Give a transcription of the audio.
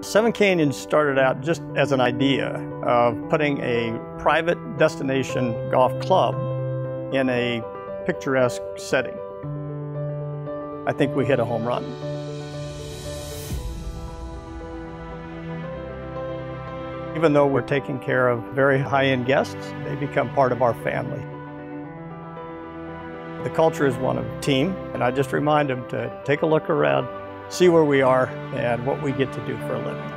Seven Canyons started out just as an idea of putting a private destination golf club in a picturesque setting. I think we hit a home run. Even though we're taking care of very high-end guests, they become part of our family. The culture is one of team, and I just remind them to take a look around, see where we are and what we get to do for a living.